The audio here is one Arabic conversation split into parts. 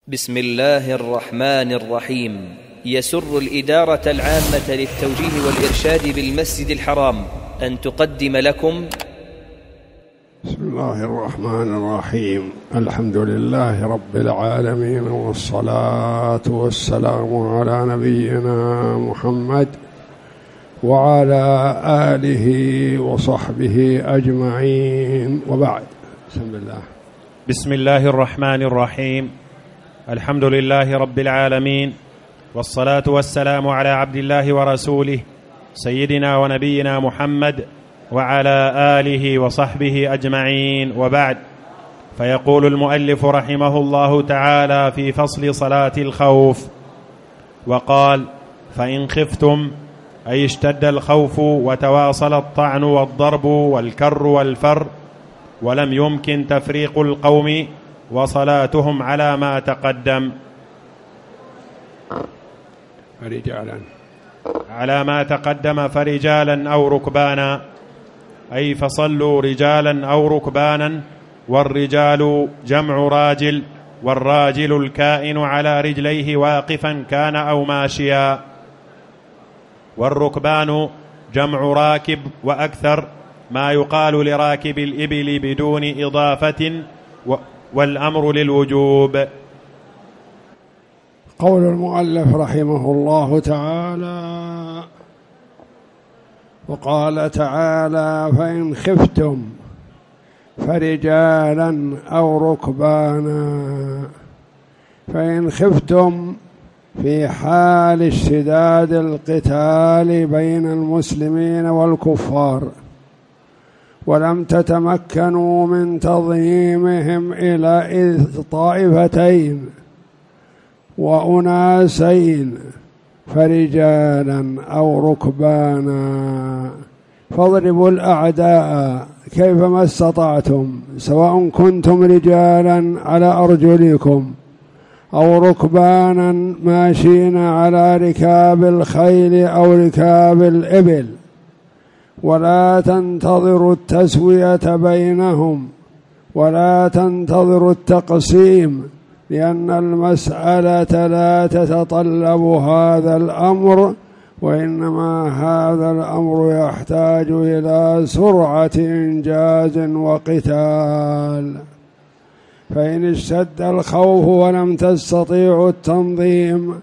بسم الله الرحمن الرحيم. يسر الإدارة العامة للتوجيه والإرشاد بالمسجد الحرام أن تقدم لكم بسم الله الرحمن الرحيم. الحمد لله رب العالمين، والصلاة والسلام على نبينا محمد وعلى آله وصحبه أجمعين، وبعد. بسم الله الرحمن الرحيم. الحمد لله رب العالمين، والصلاة والسلام على عبد الله ورسوله سيدنا ونبينا محمد وعلى آله وصحبه أجمعين، وبعد. فيقول المؤلف رحمه الله تعالى في فصل صلاة الخوف، وقال: فإن خفتم، أي اشتد الخوف وتواصل الطعن والضرب والكر والفر، ولم يمكن تفريق القوم وصلاتهم على ما تقدم، فرجالا أو ركبانا، أي فصلوا رجالا أو ركبانا. والرجال جمع راجل، والراجل الكائن على رجليه واقفا كان أو ماشيا. والركبان جمع راكب وأكثر، ما يقال لراكب الإبل بدون إضافة، والأمر للوجوب. قول المؤلف رحمه الله تعالى: وقال تعالى: فإن خفتم فرجالا أو ركبانا. فإن خفتم في حال اشتداد القتال بين المسلمين والكفار، ولم تتمكنوا من تنظيمهم إلى طائفتين وأناسين، فرجالا أو ركبانا. فاضربوا الأعداء كيفما استطعتم، سواء كنتم رجالا على أرجلكم أو ركبانا ماشين على ركاب الخيل أو ركاب الإبل، ولا تنتظروا التسوية بينهم، ولا تنتظروا التقسيم، لأن المسألة لا تتطلب هذا الأمر، وإنما هذا الأمر يحتاج إلى سرعة إنجاز وقتال. فإن اشتد الخوف ولم تستطيعوا التنظيم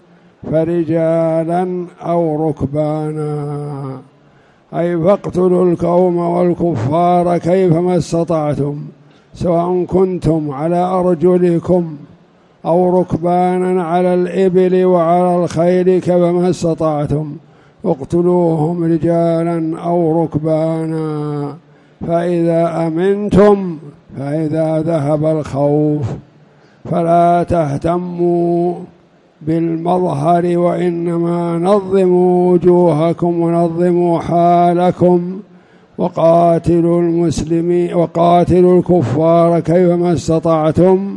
فرجالا أو ركبانا، أي فاقتلوا القوم والكفار كيفما استطعتم، سواء كنتم على أرجلكم أو ركبانا على الإبل وعلى الخيل كيفما استطعتم، اقتلوهم رجالا أو ركبانا. فإذا أمنتم، فإذا ذهب الخوف فلا تهتموا بالمظهر، وإنما نظموا وجوهكم ونظموا حالكم، وقاتلوا المسلمين وقاتلوا الكفار كيفما استطعتم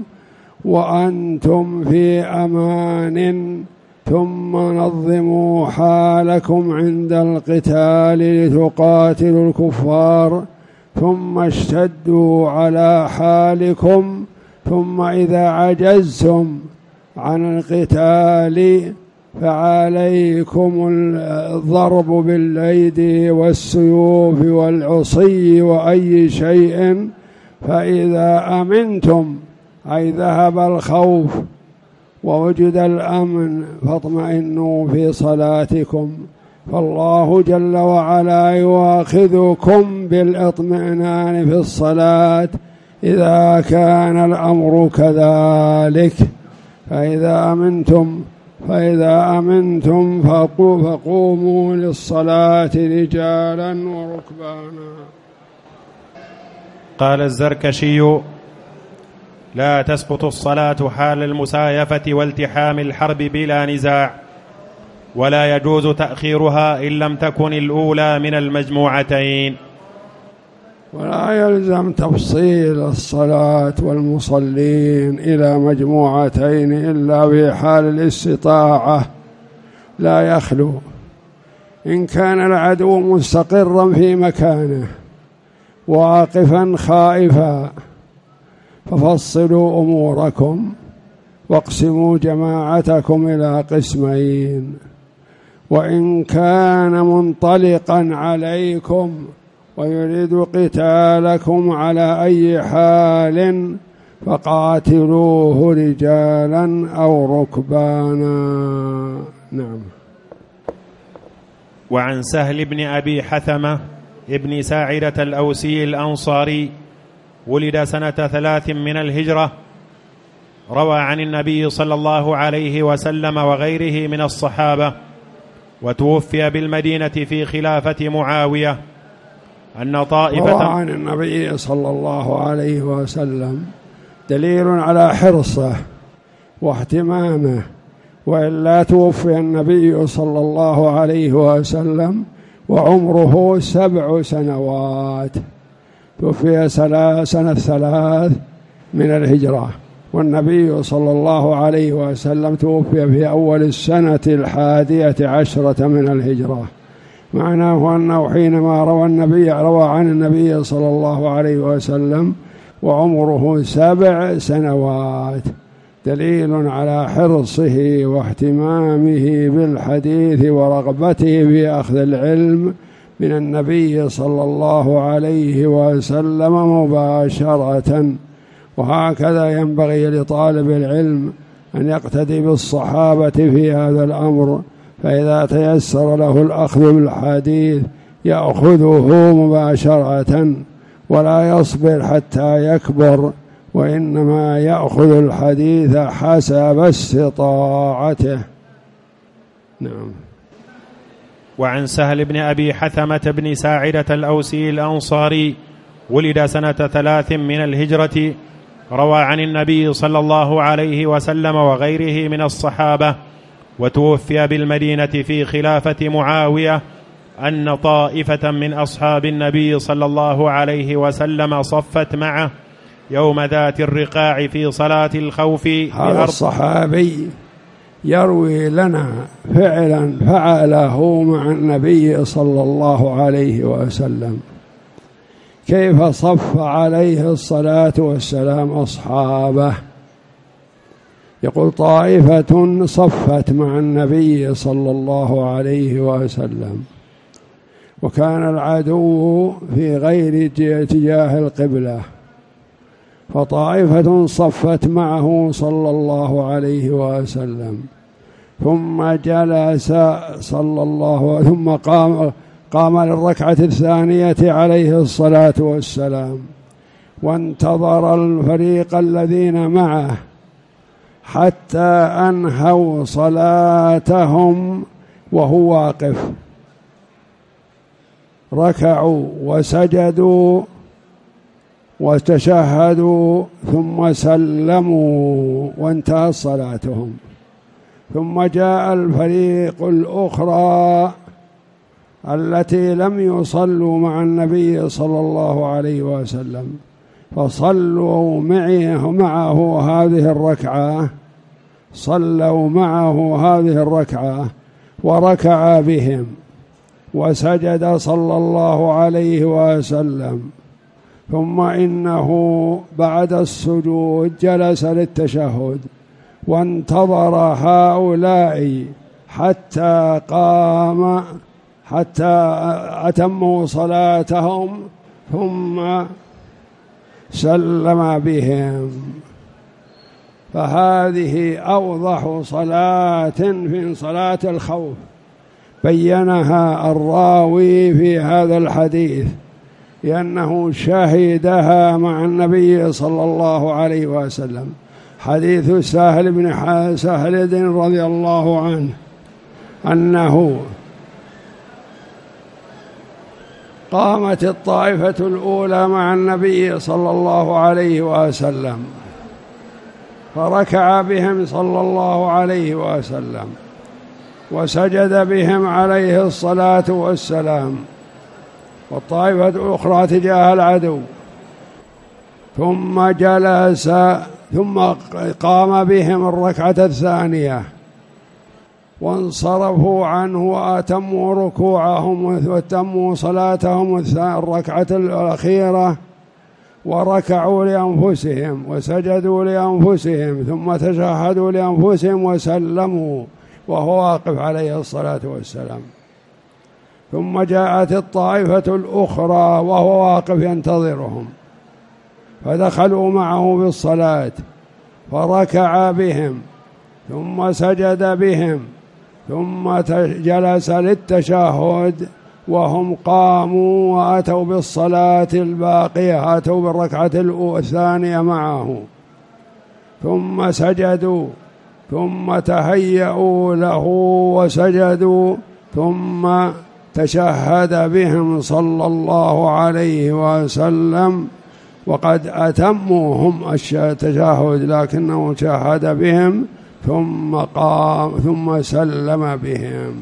وأنتم في أمان، ثم نظموا حالكم عند القتال لتقاتلوا الكفار، ثم اشتدوا على حالكم، ثم إذا عجزتم عن القتال فعليكم الضرب بالأيدي والسيوف والعصي وأي شيء. فإذا أمنتم، أي ذهب الخوف ووجد الأمن، فاطمئنوا في صلاتكم، فالله جل وعلا يؤاخذكم بالإطمئنان في الصلاة إذا كان الأمر كذلك. فإذا أمنتم فقوموا للصلاة رجالا وركبانا. قال الزركشي: لا تسقط الصلاة حال المسايفة والتحام الحرب بلا نزاع، ولا يجوز تأخيرها إن لم تكن الأولى من المجموعتين. ولا يلزم تفصيل الصلاة والمصلين إلى مجموعتين إلا في حال الاستطاعة، لا يخلو. إن كان العدو مستقرا في مكانه واقفا خائفا ففصلوا أموركم واقسموا جماعتكم إلى قسمين، وإن كان منطلقا عليكم ويريد قتالكم على أي حال فقاتلوه رجالا أو ركبانا. نعم. وعن سهل بن أبي حثمة ابن ساعدة الأوسي الأنصاري ولد سنة 3 من الهجرة، روى عن النبي صلى الله عليه وسلم وغيره من الصحابة، وتوفي بالمدينة في خلافة معاوية، أن طائفة روى عن النبي صلى الله عليه وسلم دليل على حرصه واهتمامه، وإلا توفي النبي صلى الله عليه وسلم وعمره 7 سنوات، توفي سنة 3 من الهجرة، والنبي صلى الله عليه وسلم توفي في أول السنة 11 من الهجرة. معناه أنه حينما روى عن النبي صلى الله عليه وسلم وعمره 7 سنوات، دليل على حرصه واهتمامه بالحديث ورغبته في أخذ العلم من النبي صلى الله عليه وسلم مباشرة. وهكذا ينبغي لطالب العلم أن يقتدي بالصحابة في هذا الأمر، فإذا تيسر له الأخذ بالحديث يأخذه مباشرة ولا يصبر حتى يكبر، وإنما يأخذ الحديث حسب استطاعته. نعم. وعن سهل بن أبي حثمة بن ساعدة الأوسي الأنصاري ولد سنة 3 من الهجرة، روى عن النبي صلى الله عليه وسلم وغيره من الصحابة، وتوفي بالمدينة في خلافة معاوية، أن طائفة من أصحاب النبي صلى الله عليه وسلم صفت معه يوم ذات الرقاع في صلاة الخوف. هذا الصحابي يروي لنا فعلا فعله مع النبي صلى الله عليه وسلم، كيف صف عليه الصلاة والسلام أصحابه. يقول طائفة صفت مع النبي صلى الله عليه وسلم، وكان العدو في غير اتجاه القبلة، فطائفة صفت معه صلى الله عليه وسلم، ثم جلس صلى الله ثم قام للركعة الثانية عليه الصلاة والسلام، وانتظر الفريق الذين معه حتى أنهوا صلاتهم وهو واقف، ركعوا وسجدوا وتشهدوا ثم سلموا وانتهت صلاتهم، ثم جاء الفريق الأخرى التي لم يصلوا مع النبي صلى الله عليه وسلم، فصلوا معه هذه الركعة، صلوا معه هذه الركعة وركع بهم وسجد صلى الله عليه وسلم، ثم إنه بعد السجود جلس للتشهد وانتظر هؤلاء حتى أتموا صلاتهم ثم سلم بهم. فهذه أوضح صلاة في صلاة الخوف بينها الراوي في هذا الحديث، لأنه شهدها مع النبي صلى الله عليه وسلم. حديث سهل بن سهل رضي الله عنه أنه قامت الطائفة الأولى مع النبي صلى الله عليه وسلم فركع بهم صلى الله عليه وسلم وسجد بهم عليه الصلاة والسلام، والطائفة الأخرى تجاه العدو، ثم جلس ثم قام بهم الركعة الثانية وانصرفوا عنه وأتموا ركوعهم وأتموا صلاتهم الركعة الأخيرة، وركعوا لأنفسهم وسجدوا لأنفسهم ثم تشهدوا لأنفسهم وسلموا وهو واقف عليه الصلاة والسلام. ثم جاءت الطائفة الأخرى وهو واقف ينتظرهم، فدخلوا معه بالصلاة فركع بهم ثم سجد بهم ثم جلس للتشهد وهم قاموا وأتوا بالصلاة الباقية، أتوا بالركعة الثانية معه، ثم سجدوا ثم تهيأوا له وسجدوا ثم تشهد بهم صلى الله عليه وسلم، وقد أتموا هم التشهد لكنه شهد بهم ثم قام ثم سلم بهم.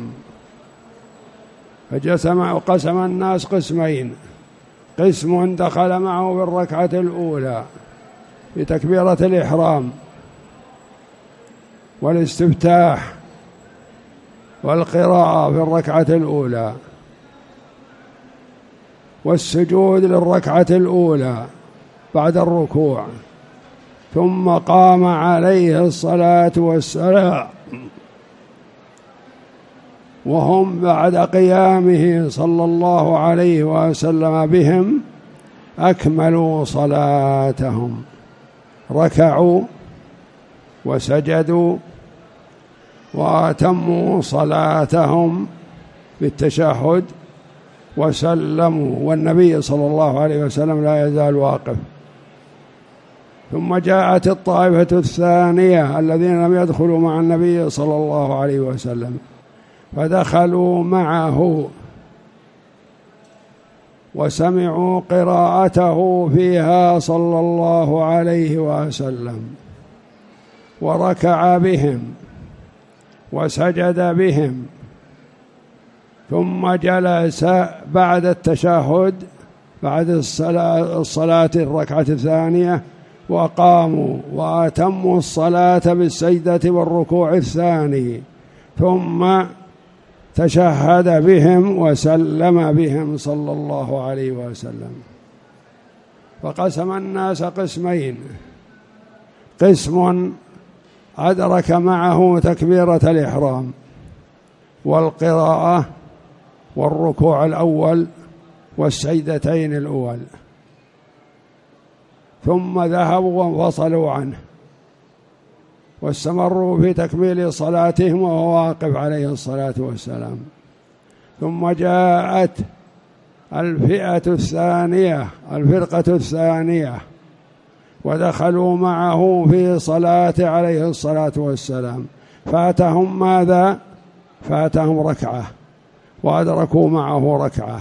وقسم الناس قسمين: قسم دخل معه بالركعة الأولى بتكبيرة الإحرام والاستفتاح والقراءة في الركعة الأولى والسجود للركعة الأولى بعد الركوع، ثم قام عليه الصلاة والسلام وهم بعد قيامه صلى الله عليه وسلم بهم أكملوا صلاتهم، ركعوا وسجدوا وأتموا صلاتهم بالتشهد وسلموا، والنبي صلى الله عليه وسلم لا يزال واقف. ثم جاءت الطائفة الثانية الذين لم يدخلوا مع النبي صلى الله عليه وسلم، فدخلوا معه وسمعوا قراءته فيها صلى الله عليه وسلم، وركع بهم وسجد بهم، ثم جلس بعد التشهد بعد الصلاة الركعة الثانية، وقاموا وأتموا الصلاة بالسجدة والركوع الثاني، ثم تشهد بهم وسلم بهم صلى الله عليه وسلم. فقسم الناس قسمين: قسم أدرك معه تكبيرة الإحرام والقراءة والركوع الأول والسجدتين الأول، ثم ذهبوا وانفصلوا عنه واستمروا في تكميل صلاتهم وهو واقف عليه الصلاة والسلام. ثم جاءت الفرقة الثانية ودخلوا معه في صلاة عليه الصلاة والسلام، فاتهم ماذا؟ فاتهم ركعة وأدركوا معه ركعة،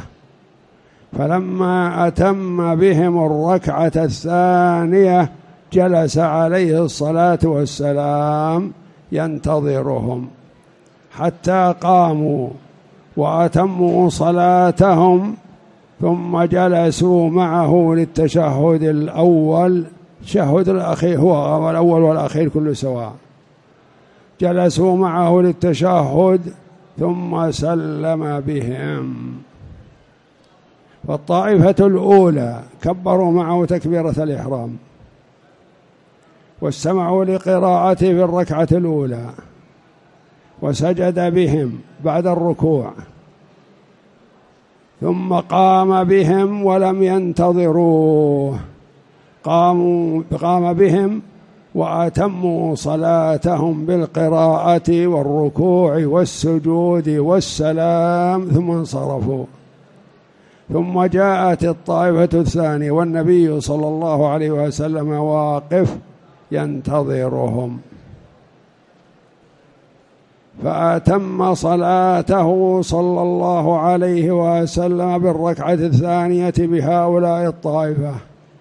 فلما أتم بهم الركعة الثانية جلس عليه الصلاة والسلام ينتظرهم حتى قاموا وأتموا صلاتهم، ثم جلسوا معه للتشهد الأول. التشهد الأخير هو الأول والأخير كل سواء، جلسوا معه للتشهد ثم سلم بهم. فالطائفة الأولى كبروا معه تكبيرة الإحرام واستمعوا لقراءته في الركعة الأولى وسجد بهم بعد الركوع، ثم قام بهم ولم ينتظروه، قام بهم وأتموا صلاتهم بالقراءة والركوع والسجود والسلام ثم انصرفوا. ثم جاءت الطائفة الثانية والنبي صلى الله عليه وسلم واقف ينتظرهم، فأتم صلاته صلى الله عليه وسلم بالركعة الثانية بهؤلاء الطائفة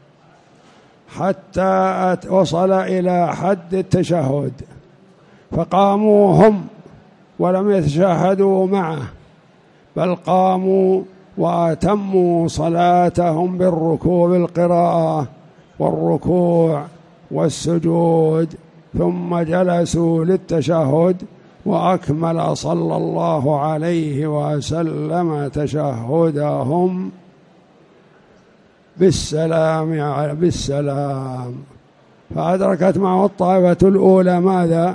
حتى وصل إلى حد التشهد، فقاموا هم ولم يتشهدوا معه، بل قاموا وأتموا صلاتهم بالركوع بالقراءة والركوع والسجود، ثم جلسوا للتشهد وأكمل صلى الله عليه وسلم تشهدهم بالسلام. فأدركت معه الطائفة الأولى ماذا؟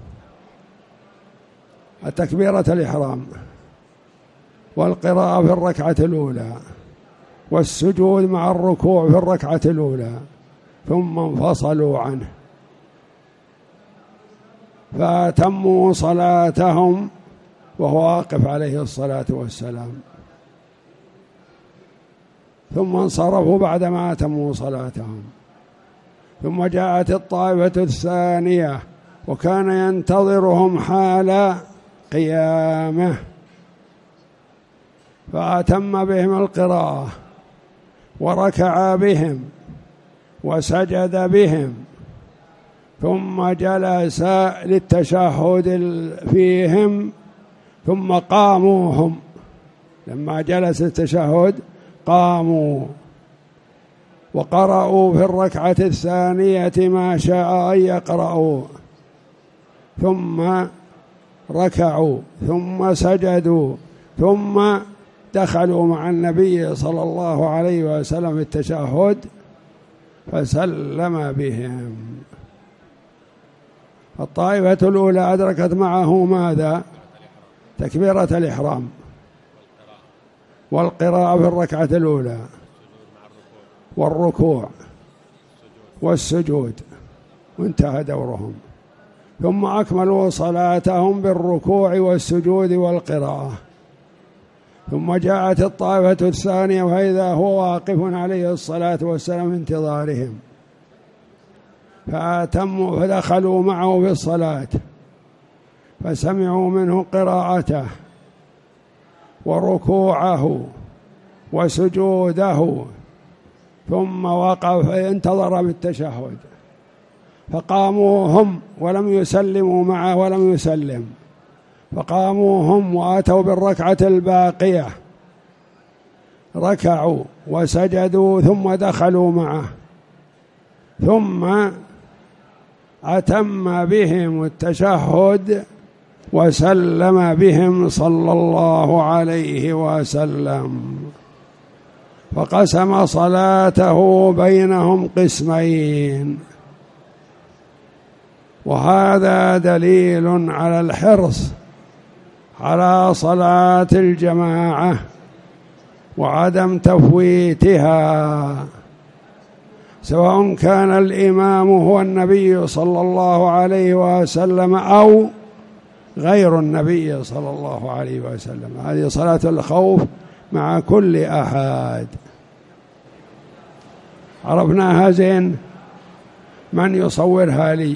التكبيرة الإحرام والقراءة في الركعة الأولى والسجود مع الركوع في الركعة الأولى، ثم انفصلوا عنه فأتموا صلاتهم وهو واقف عليه الصلاة والسلام، ثم انصرفوا بعدما أتموا صلاتهم. ثم جاءت الطائفة الثانية وكان ينتظرهم حال قيامه، فأتم بهم القراءة وركع بهم وسجد بهم، ثم جلس للتشهد فيهم، ثم قاموا هم. لما جلس التشهد قاموا وقرأوا في الركعة الثانية ما شاء أن يقرأوا، ثم ركعوا ثم سجدوا، ثم دخلوا مع النبي صلى الله عليه وسلم في التشهد فسلم بهم. الطائفة الأولى أدركت معه ماذا؟ تكبيرة الإحرام والقراءة في الركعة الأولى والركوع والسجود، وانتهى دورهم. ثم أكملوا صلاتهم بالركوع والسجود والقراءة. ثم جاءت الطائفة الثانية وإذا هو واقف عليه الصلاة والسلام في انتظارهم، فأتموا فدخلوا معه في الصلاة فسمعوا منه قراءته وركوعه وسجوده، ثم وقف انتظر بالتشهد، فقاموا هم ولم يسلموا معه ولم يسلم، فقاموا هم وأتوا بالركعة الباقية، ركعوا وسجدوا ثم دخلوا معه، ثم أتم بهم التشهد وسلم بهم صلى الله عليه وسلم، فقسم صلاته بينهم قسمين. وهذا دليل على الحرص على صلاة الجماعة وعدم تفويتها، سواء كان الإمام هو النبي صلى الله عليه وسلم أو غير النبي صلى الله عليه وسلم. هذه صلاة الخوف مع كل أحد. عرفناها زين؟ من يصورها لي؟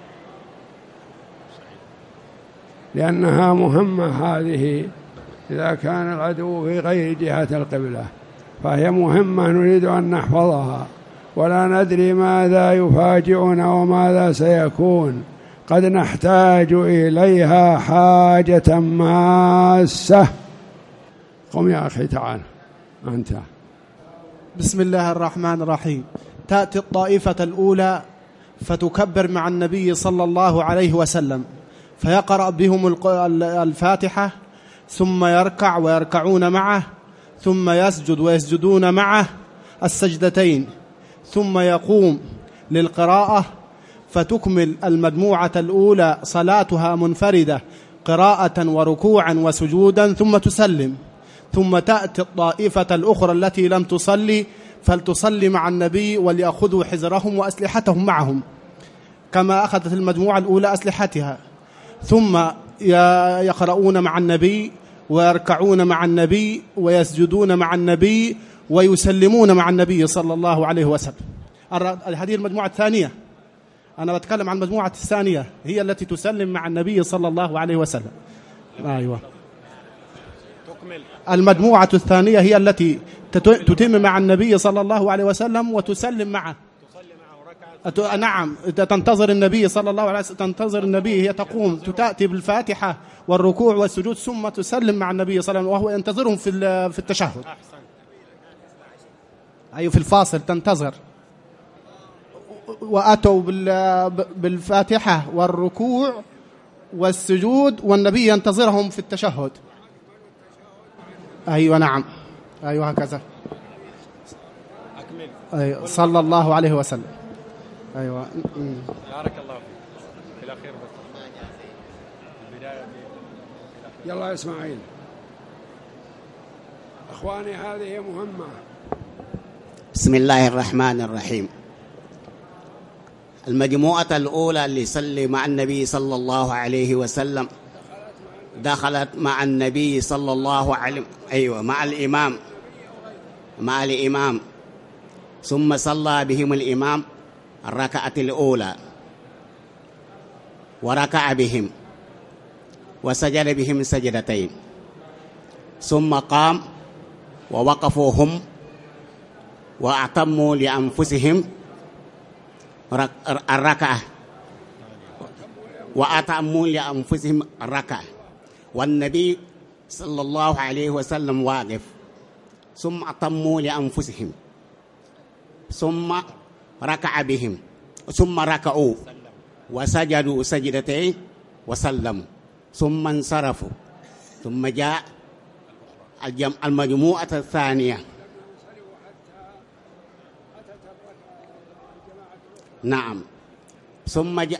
لأنها مهمة هذه إذا كان العدو في غير جهة القبلة، فهي مهمة نريد أن نحفظها، ولا ندري ماذا يفاجئنا وماذا سيكون، قد نحتاج إليها حاجة ماسة. قم يا أخي تعال أنت. بسم الله الرحمن الرحيم. تأتي الطائفة الأولى فتكبر مع النبي صلى الله عليه وسلم، فيقرأ بهم الفاتحة، ثم يركع ويركعون معه، ثم يسجد ويسجدون معه السجدتين، ثم يقوم للقراءة، فتكمل المجموعة الأولى صلاتها منفردة قراءة وركوعا وسجودا ثم تسلم. ثم تأتي الطائفة الأخرى التي لم تصلي فلتصلي مع النبي وليأخذوا حذرهم وأسلحتهم معهم كما أخذت المجموعة الأولى أسلحتها، ثم يقرؤون مع النبي ويركعون مع النبي ويسجدون مع النبي ويسلمون مع النبي صلى الله عليه وسلم. هذه المجموعة الثانية، أنا بتكلم عن المجموعة الثانية، هي التي تسلم مع النبي صلى الله عليه وسلم. أيوة، المجموعة الثانية هي التي تتم مع النبي صلى الله عليه وسلم وتسلم معه. نعم، تنتظر النبي صلى الله عليه وسلم، تنتظر النبي، هي تقوم تأتي بالفاتحة والركوع والسجود ثم تسلم مع النبي صلى الله عليه وسلم وهو ينتظرهم في التشهد. أي في الفاصل تنتظر. وأتوا بالفاتحة والركوع والسجود والنبي ينتظرهم في التشهد. أيوة نعم، أيوة هكذا. أي صلى الله عليه وسلم. أيوة. بارك الله فيك. في الأخير بس البداية. يلا يا إسماعيل. أخواني هذه مهمة. بسم الله الرحمن الرحيم. المجموعة الأولى اللي صلي مع النبي صلى الله عليه وسلم دخلت مع النبي صلى الله عليه مع الإمام ثم صلى بهم الإمام الركعة الأولى وركع بهم وسجد بهم سجدتين ثم قام ووقفوا هم وأتموا لأنفسهم الركعة وأتموا لأنفسهم الركعة والنبي صلى الله عليه وسلم واقف ثم أتموا لأنفسهم ثم ركع بهم ثم ركعوا وسجدوا سجدتين وسلموا ثم انصرفوا ثم جاء المجموعة الثانية. نعم. ثم جاء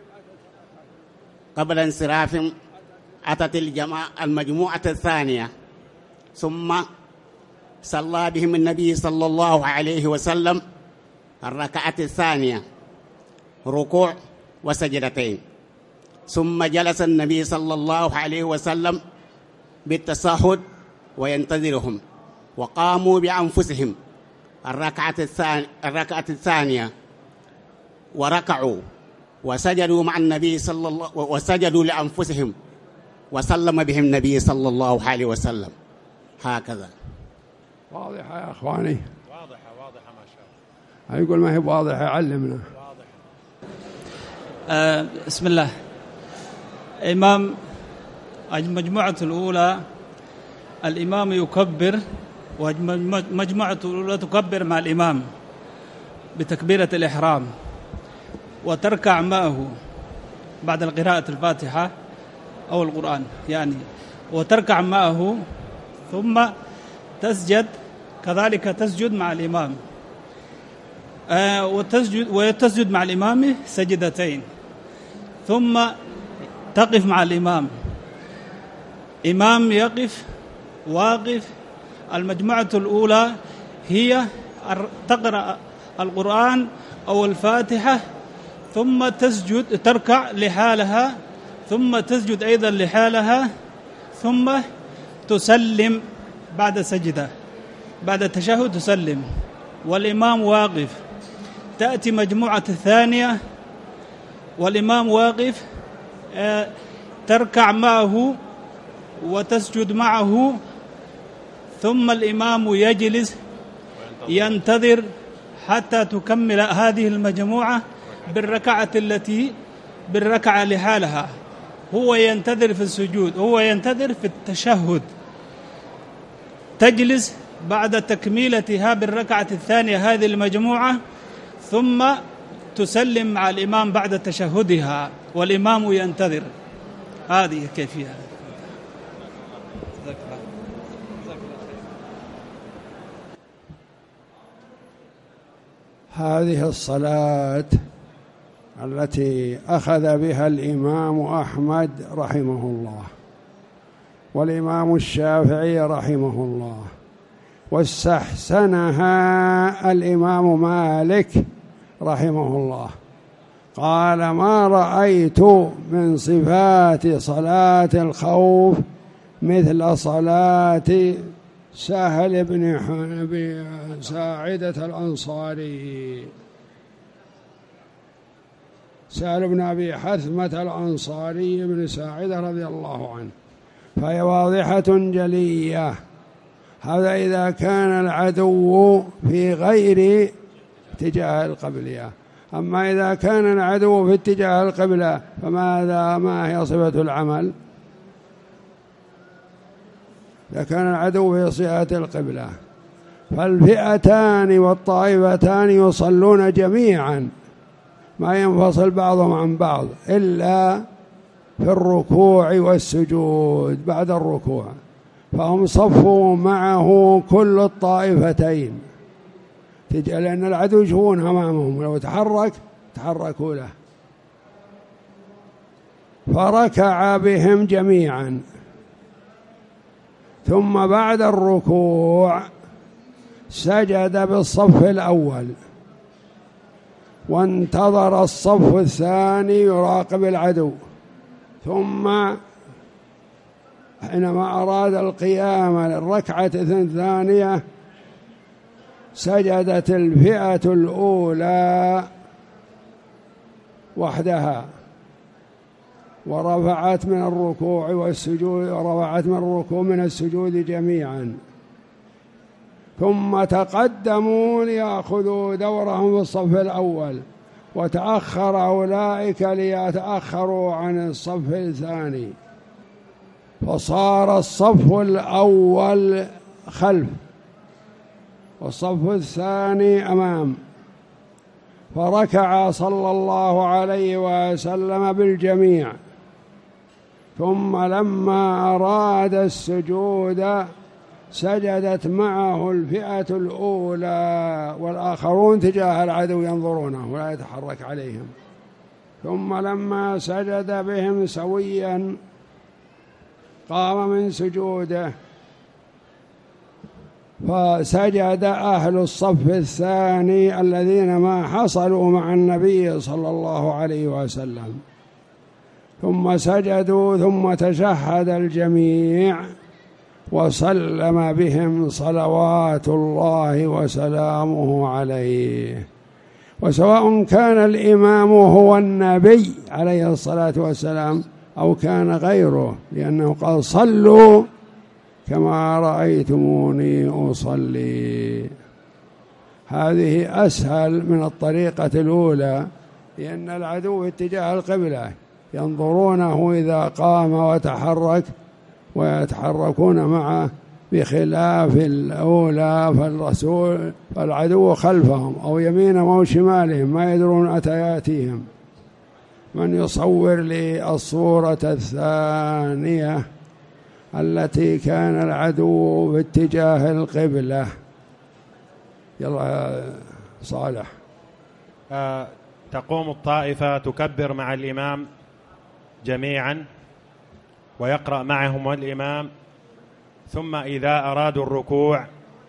قبل انصرافهم أتت المجموعة الثانية ثم صلى بهم النبي صلى الله عليه وسلم الركعة الثانية ركوع وسجدتين ثم جلس النبي صلى الله عليه وسلم بالتشهد وينتظرهم وقاموا بأنفسهم الركعة الثانية وركعوا وسجدوا مع النبي صلى الله وسجدوا لأنفسهم وسلم بهم النبي صلى الله عليه وسلم. هكذا. واضحة يا أخواني؟ واضحة ما شاء الله. يقول ما هي واضحة علمنا. بسم الله. إمام المجموعة الأولى الإمام يكبر والمجموعة الأولى تكبر مع الإمام بتكبيرة الإحرام وتركع معه بعد قراءة الفاتحة أو القرآن يعني وتركع معه ثم تسجد كذلك تسجد مع الإمام وتسجد مع الإمام سجدتين ثم تقف مع الإمام إمام يقف واقف. المجموعة الأولى هي تقرأ القرآن أو الفاتحة ثم تسجد تركع لحالها ثم تسجد أيضا لحالها ثم تسلم بعد سجدة بعد التشهد تسلم والإمام واقف. تأتي مجموعة الثانية والإمام واقف تركع معه وتسجد معه ثم الإمام يجلس ينتظر حتى تكمل هذه المجموعة بالركعة لحالها. هو ينتظر في السجود هو ينتظر في التشهد تجلس بعد تكميلتها بالركعة الثانية هذه المجموعة ثم تسلم مع الإمام بعد تشهدها والإمام ينتظر. هذه الكيفية. هذه الصلاة التي أخذ بها الإمام أحمد رحمه الله والإمام الشافعي رحمه الله واستحسنها الإمام مالك رحمه الله قال ما رأيت من صفات صلاة الخوف مثل صلاة سهل بن ساعدة الأنصاري سهل بن أبي حثمة الأنصاري بن ساعدة رضي الله عنه فهي واضحة جلية. هذا إذا كان العدو في غير اتجاه القبلة. أما إذا كان العدو في اتجاه القبلة ما هي صفة العمل؟ إذا كان العدو في صفة القبلة فالفئتان والطائفتان يصلون جميعا ما ينفصل بعضهم عن بعض إلا في الركوع والسجود بعد الركوع فهم صفوا معه كل الطائفتين لأن العدو يشوفون أمامهم، لو تحركوا له. فركع بهم جميعا، ثم بعد الركوع سجد بالصف الأول، وانتظر الصف الثاني يراقب العدو. ثم حينما أراد القيام للركعة الثانية سجدت الفئة الأولى وحدها، ورفعت من الركوع والسجود، ورفعت من الركوع من السجود جميعا، ثم تقدموا ليأخذوا دورهم في الصف الأول، وتأخر أولئك ليتأخروا عن الصف الثاني، فصار الصف الأول خلف والصف الثاني أمام. فركع صلى الله عليه وسلم بالجميع، ثم لما أراد السجود سجدت معه الفئة الأولى، والآخرون تجاه العدو ينظرونه ولا يتحرك عليهم. ثم لما سجد بهم سويا قام من سجوده، فسجد أهل الصف الثاني الذين ما حصلوا مع النبي صلى الله عليه وسلم، ثم سجدوا، ثم تشهد الجميع وسلم بهم صلوات الله وسلامه عليه. وسواء كان الإمام هو النبي عليه الصلاة والسلام أو كان غيره، لأنه قال صلوا كما رأيتموني أصلي. هذه أسهل من الطريقة الأولى، لأن العدو اتجاه القبلة ينظرونه إذا قام وتحرك ويتحركون معه، بخلاف الأولى فالعدو خلفهم أو يمينهم أو شمالهم، ما يدرون أتى يأتيهم. من يصور لي الصورة الثانية التي كان العدو باتجاه القبلة؟ يلا صالح. تقوم الطائفة تكبر مع الإمام جميعا ويقرأ معهم الإمام، ثم إذا أرادوا الركوع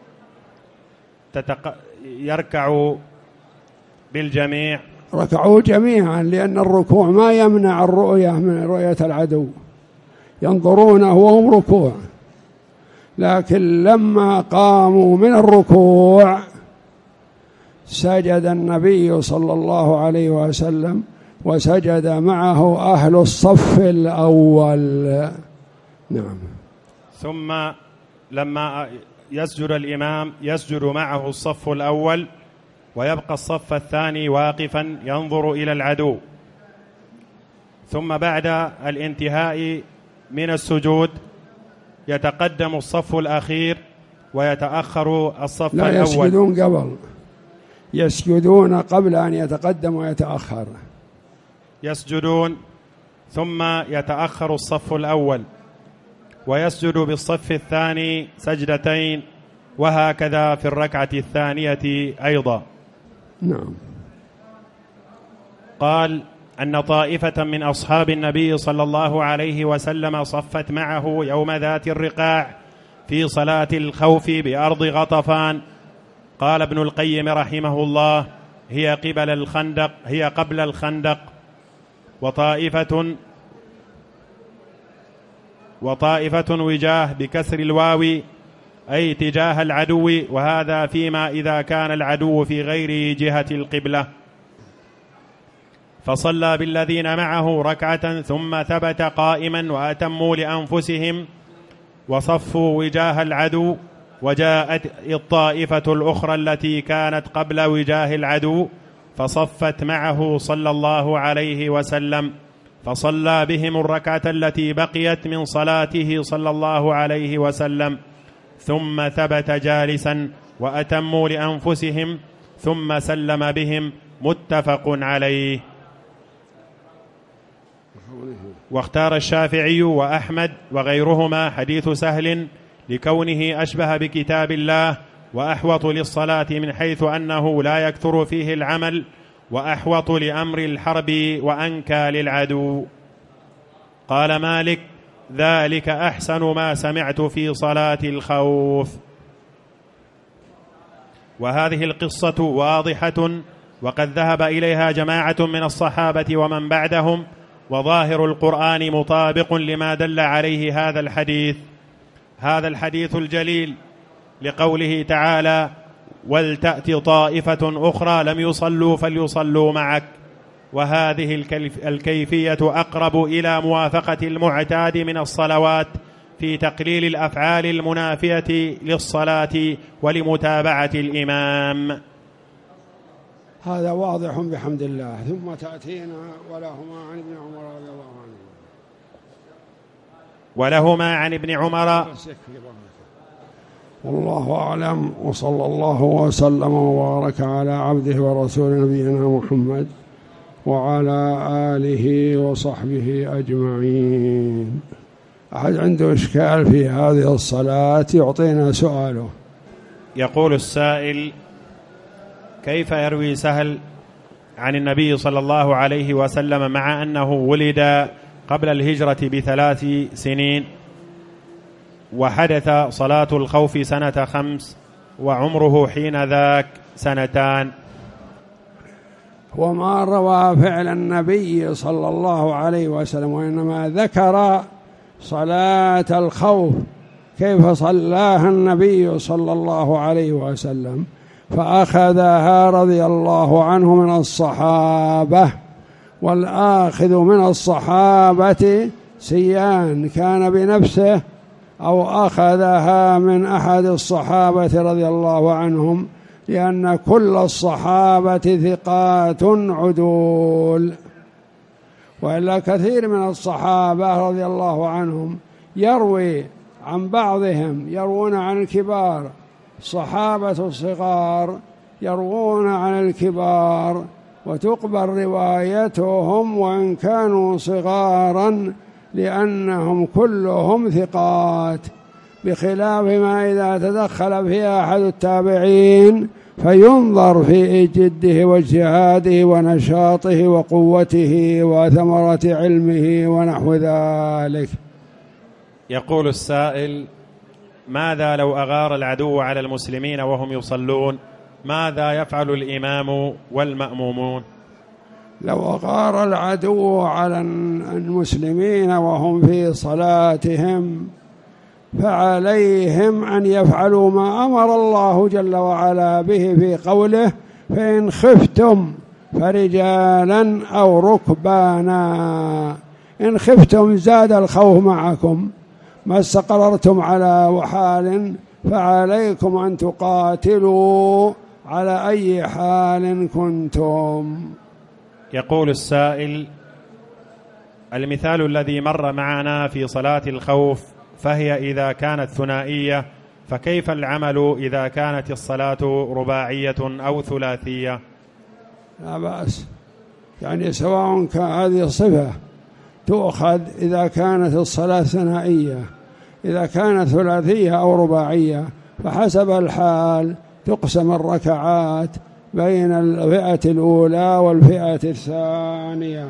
يركعوا بالجميع. ركعوا جميعا، لأن الركوع ما يمنع الرؤية من رؤية العدو، ينظرونه وهم ركوع. لكن لما قاموا من الركوع سجد النبي صلى الله عليه وسلم، وسجد معه أهل الصف الأول. نعم. ثم لما يسجد الإمام يسجد معه الصف الأول، ويبقى الصف الثاني واقفا ينظر إلى العدو. ثم بعد الانتهاء من السجود يتقدم الصف الأخير ويتأخر الصف الأول. لا يسجدون قبل، يسجدون قبل أن يتقدم ويتأخر. يسجدون ثم يتأخر الصف الأول ويسجد بالصف الثاني سجدتين، وهكذا في الركعة الثانية أيضا. نعم. قال أن طائفة من أصحاب النبي صلى الله عليه وسلم صفت معه يوم ذات الرقاع في صلاة الخوف بأرض غطفان. قال ابن القيم رحمه الله: هي قبل الخندق. وطائفة وجاه بكسر الواو، أي تجاه العدو، وهذا فيما إذا كان العدو في غير جهة القبلة. فصلى بالذين معه ركعة ثم ثبت قائما وأتموا لأنفسهم وصفوا وجاه العدو. وجاءت الطائفة الأخرى التي كانت قبل وجاه العدو فصفت معه صلى الله عليه وسلم، فصلى بهم الركعة التي بقيت من صلاته صلى الله عليه وسلم، ثم ثبت جالسا وأتموا لأنفسهم ثم سلم بهم، متفق عليه. واختار الشافعي وأحمد وغيرهما حديث سهل لكونه أشبه بكتاب الله وأحوط للصلاة من حيث أنه لا يكثر فيه العمل، وأحوط لأمر الحرب وأنكى للعدو. قال مالك: ذلك أحسن ما سمعت في صلاة الخوف. وهذه القصة واضحة، وقد ذهب إليها جماعة من الصحابة ومن بعدهم، وظاهر القرآن مطابق لما دل عليه هذا الحديث الجليل، لقوله تعالى: ولتأت طائفة أخرى لم يصلوا فليصلوا معك. وهذه الكيفية أقرب إلى موافقة المعتاد من الصلوات في تقليل الأفعال المنافية للصلاة ولمتابعة الإمام. هذا واضح بحمد الله. ثم تأتينا ولهما عن ابن عمر والله أعلم، وصلى الله وسلم وبارك على عبده ورسول نبينا محمد وعلى آله وصحبه أجمعين. أحد عنده إشكال في هذه الصلاة يعطينا سؤاله. يقول السائل: كيف يروي سهل عن النبي صلى الله عليه وسلم مع أنه ولد قبل الهجرة ب3 سنين، وحدث صلاة الخوف سنة 5، وعمره حين ذاك 2 وما روى فعل النبي صلى الله عليه وسلم، وإنما ذكر صلاة الخوف كيف صلاها النبي صلى الله عليه وسلم، فأخذها رضي الله عنه من الصحابة. والآخذ من الصحابة سيان كان بنفسه أو أخذها من أحد الصحابة رضي الله عنهم، لأن كل الصحابة ثقات عدول. وإلا كثير من الصحابة رضي الله عنهم يروي عن بعضهم، يروون عن الكبار، صحابة الصغار يروون عن الكبار، وتقبل روايتهم وإن كانوا صغارا لأنهم كلهم ثقات، بخلاف ما إذا تدخل فيها أحد التابعين فينظر في جده واجتهاده ونشاطه وقوته وثمرة علمه ونحو ذلك. يقول السائل: ماذا لو أغار العدو على المسلمين وهم يصلون؟ ماذا يفعل الإمام والمأمومون؟ لو أغار العدو على المسلمين وهم في صلاتهم فعليهم أن يفعلوا ما أمر الله جل وعلا به في قوله: فإن خفتم فرجالا أو ركبانا. إن خفتم زاد الخوف معكم، ما استقررتم على حال فعليكم أن تقاتلوا على أي حال كنتم. يقول السائل: المثال الذي مر معنا في صلاة الخوف فهي إذا كانت ثنائية، فكيف العمل إذا كانت الصلاة رباعية أو ثلاثية؟ لا بأس، يعني سواء كان هذه الصفة تؤخذ إذا كانت الصلاة ثنائية، إذا كانت ثلاثية أو رباعية فحسب الحال تقسم الركعات بين الفئة الأولى والفئة الثانية.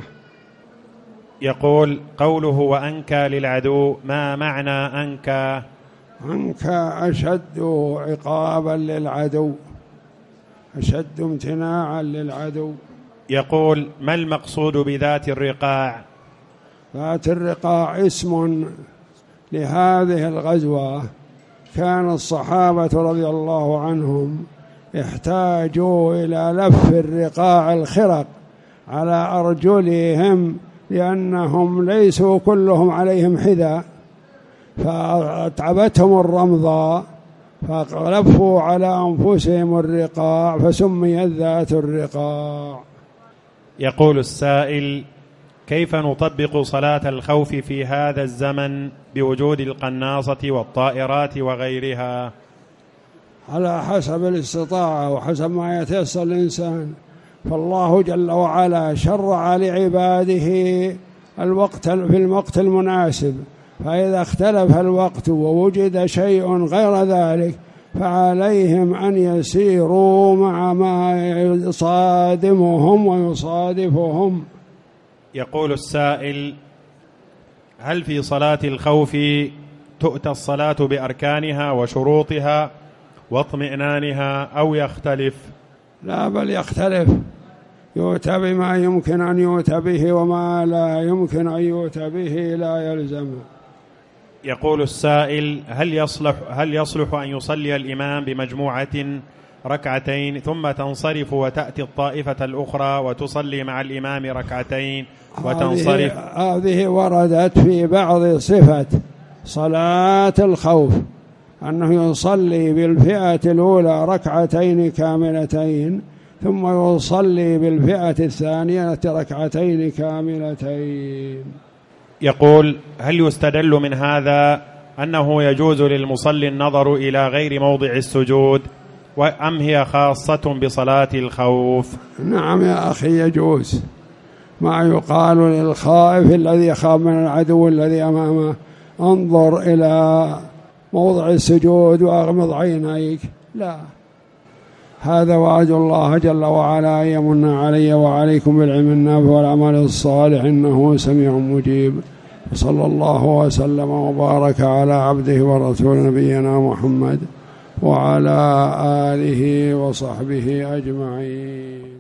يقول: قوله وأنكى للعدو، ما معنى أنكى؟ أنكى أشد عقابا للعدو، أشد امتناعا للعدو. يقول: ما المقصود بذات الرقاع؟ ذات الرقاع اسم لهذه الغزوة. كان الصحابة رضي الله عنهم احتاجوا إلى لف الرقاع الخرق على أرجلهم، لأنهم ليسوا كلهم عليهم حذاء، فأتعبتهم الرمضاء فلفوا على أنفسهم الرقاع فسميت ذات الرقاع. يقول السائل: كيف نطبق صلاة الخوف في هذا الزمن بوجود القناصة والطائرات وغيرها؟ على حسب الاستطاعة وحسب ما يتيسر الإنسان. فالله جل وعلا شرع لعباده الوقت في الوقت المناسب، فإذا اختلف الوقت ووجد شيء غير ذلك فعليهم أن يسيروا مع ما يصادمهم ويصادفهم. يقول السائل: هل في صلاة الخوف تؤتى الصلاة بأركانها وشروطها واطمئنانها أو يختلف؟ لا، بل يختلف، يؤتى بما يمكن أن يؤتى به، وما لا يمكن أن يؤتى به لا يلزم. يقول السائل: هل يصلح أن يصلي الإمام بمجموعة ركعتين ثم تنصرف وتأتي الطائفة الأخرى وتصلي مع الإمام ركعتين وتنصرف؟ هذه وردت في بعض صفة صلاة الخوف أنه يصلي بالفئة الأولى ركعتين كاملتين ثم يصلي بالفئة الثانية ركعتين كاملتين. يقول: هل يستدل من هذا أنه يجوز للمصلي النظر إلى غير موضع السجود، أم هي خاصة بصلاة الخوف؟ نعم يا أخي، يجوز. ما يقال للخائف الذي يخاف من العدو الذي أمامه: انظر إلى موضع السجود وأغمض عينيك، لا، هذا وعد الله جل وعلا أن يمن علي وعليكم بالعلم النافع والعمل الصالح إنه سميع مجيب. صلى الله وسلم وبارك على عبده ورسول نبينا محمد وعلى آله وصحبه أجمعين.